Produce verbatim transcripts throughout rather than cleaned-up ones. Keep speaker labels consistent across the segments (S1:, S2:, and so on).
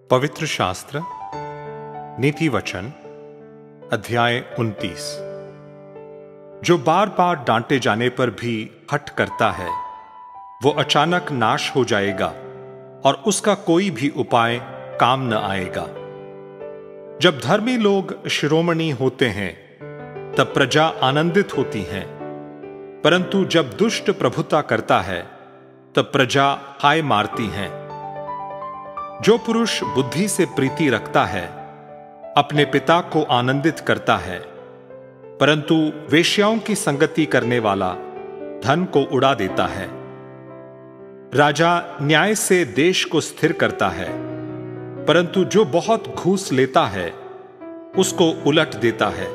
S1: पवित्र शास्त्र नीति वचन अध्याय उनतीस। जो बार बार डांटे जाने पर भी हठ करता है वो अचानक नाश हो जाएगा और उसका कोई भी उपाय काम न आएगा। जब धर्मी लोग शिरोमणि होते हैं तब प्रजा आनंदित होती है, परंतु जब दुष्ट प्रभुता करता है तब प्रजा हाय मारती है। जो पुरुष बुद्धि से प्रीति रखता है अपने पिता को आनंदित करता है, परंतु वेश्याओं की संगति करने वाला धन को उड़ा देता है। राजा न्याय से देश को स्थिर करता है, परंतु जो बहुत घूस लेता है उसको उलट देता है।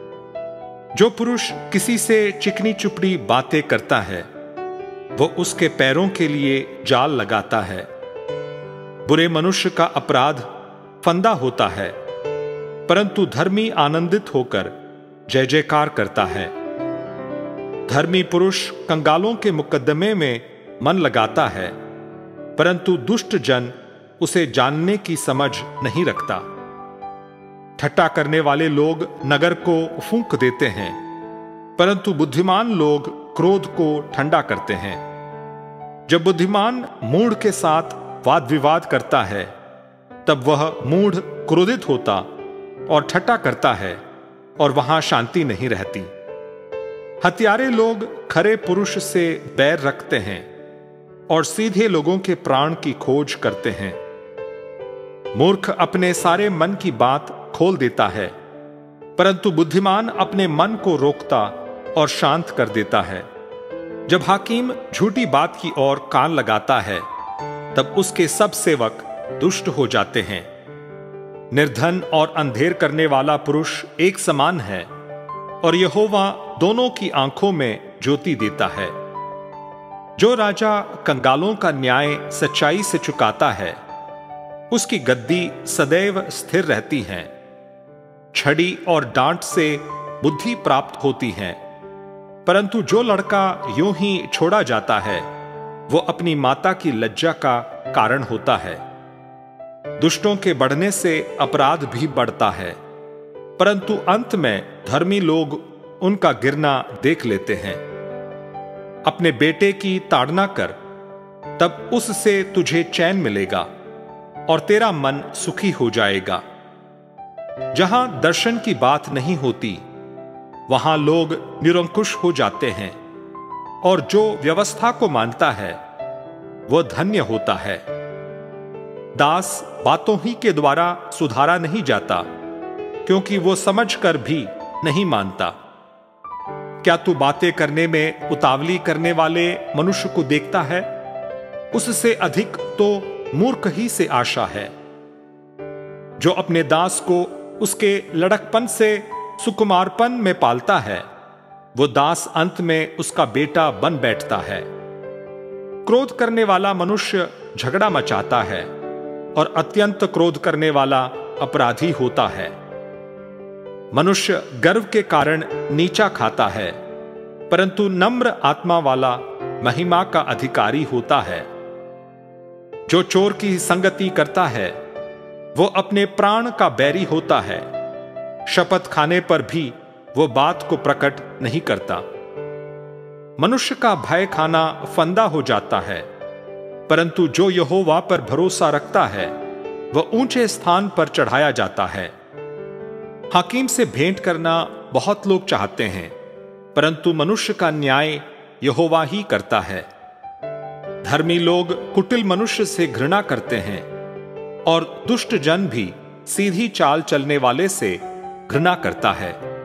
S1: जो पुरुष किसी से चिकनी चुपड़ी बातें करता है वो उसके पैरों के लिए जाल लगाता है। बुरे मनुष्य का अपराध फंदा होता है, परंतु धर्मी आनंदित होकर जय जयकार करता है। धर्मी पुरुष कंगालों के मुकद्दमे में मन लगाता है, परंतु दुष्ट जन उसे जानने की समझ नहीं रखता। ठट्टा करने वाले लोग नगर को फूंक देते हैं, परंतु बुद्धिमान लोग क्रोध को ठंडा करते हैं। जब बुद्धिमान मूढ़ के साथ वाद विवाद करता है तब वह मूढ़ क्रोधित होता और ठट्टा करता है और वहां शांति नहीं रहती। हत्यारे लोग खरे पुरुष से बैर रखते हैं और सीधे लोगों के प्राण की खोज करते हैं। मूर्ख अपने सारे मन की बात खोल देता है, परंतु बुद्धिमान अपने मन को रोकता और शांत कर देता है। जब हाकिम झूठी बात की ओर कान लगाता है तब उसके सब सेवक दुष्ट हो जाते हैं। निर्धन और अंधेर करने वाला पुरुष एक समान है और यहोवा दोनों की आंखों में ज्योति देता है। जो राजा कंगालों का न्याय सच्चाई से चुकाता है उसकी गद्दी सदैव स्थिर रहती है। छड़ी और डांट से बुद्धि प्राप्त होती है, परंतु जो लड़का यूं ही छोड़ा जाता है वो अपनी माता की लज्जा का कारण होता है। दुष्टों के बढ़ने से अपराध भी बढ़ता है, परंतु अंत में धर्मी लोग उनका गिरना देख लेते हैं। अपने बेटे की ताड़ना कर, तब उससे तुझे चैन मिलेगा और तेरा मन सुखी हो जाएगा। जहां दर्शन की बात नहीं होती वहां लोग निरंकुश हो जाते हैं, और जो व्यवस्था को मानता है वह धन्य होता है। दास बातों ही के द्वारा सुधारा नहीं जाता, क्योंकि वो समझकर भी नहीं मानता। क्या तू बातें करने में उतावली करने वाले मनुष्य को देखता है? उससे अधिक तो मूर्ख ही से आशा है। जो अपने दास को उसके लड़कपन से सुकुमारपन में पालता है वो दास अंत में उसका बेटा बन बैठता है। क्रोध करने वाला मनुष्य झगड़ा मचाता है और अत्यंत क्रोध करने वाला अपराधी होता है। मनुष्य गर्व के कारण नीचा खाता है, परंतु नम्र आत्मा वाला महिमा का अधिकारी होता है। जो चोर की संगति करता है वो अपने प्राण का बैरी होता है। शपथ खाने पर भी वो बात को प्रकट नहीं करता। मनुष्य का भय खाना फंदा हो जाता है, परंतु जो यहोवा पर भरोसा रखता है वह ऊंचे स्थान पर चढ़ाया जाता है। हाकिम से भेंट करना बहुत लोग चाहते हैं, परंतु मनुष्य का न्याय यहोवा ही करता है। धर्मी लोग कुटिल मनुष्य से घृणा करते हैं और दुष्ट जन भी सीधी चाल चलने वाले से घृणा करता है।